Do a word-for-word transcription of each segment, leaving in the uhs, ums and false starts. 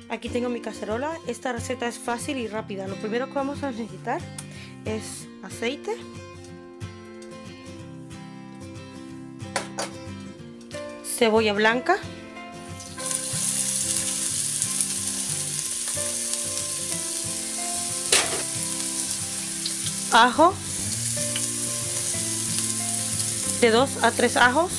Aquí tengo mi cacerola. Esta receta es fácil y rápida. Lo primero que vamos a necesitar es aceite, cebolla blanca, ajo, de dos a tres ajos,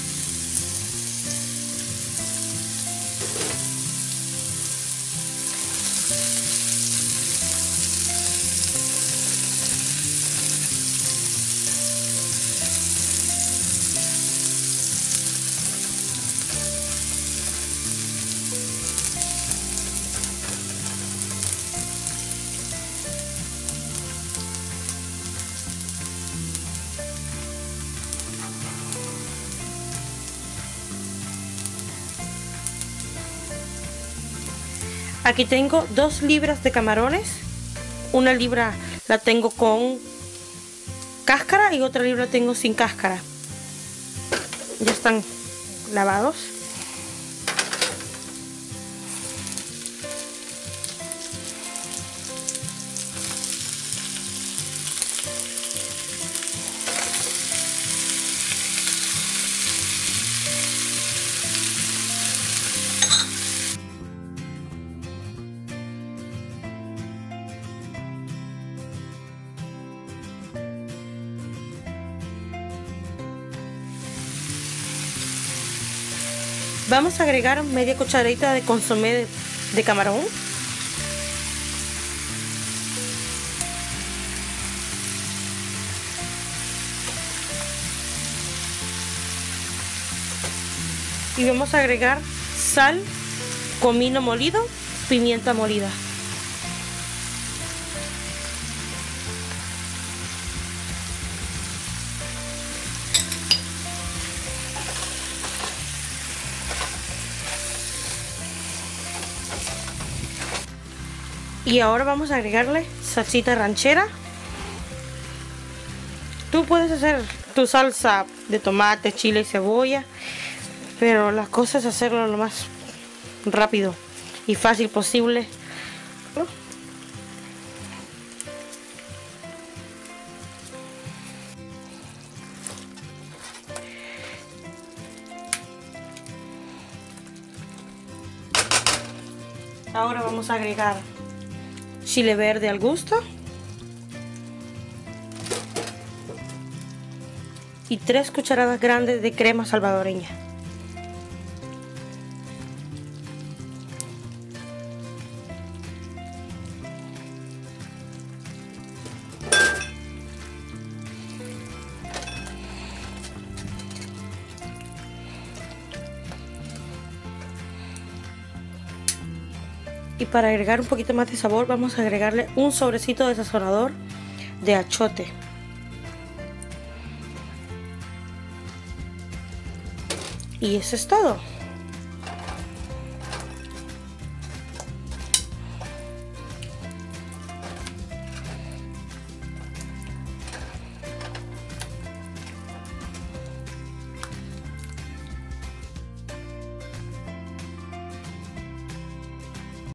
aquí tengo dos libras de camarones. Una libra la tengo con cáscara y otra libra tengo sin cáscara. Ya están lavados. Vamos a agregar media cucharadita de consomé de, de camarón. Y vamos a agregar sal, comino molido, pimienta molida. Y ahora vamos a agregarle salsita ranchera. Tú puedes hacer tu salsa de tomate, chile y cebolla, pero la cosa es hacerlo lo más rápido y fácil posible. Ahora vamos a agregar chile verde al gusto y tres cucharadas grandes de crema salvadoreña. Y para agregar un poquito más de sabor vamos a agregarle un sobrecito de sazonador de achote. Y eso es todo.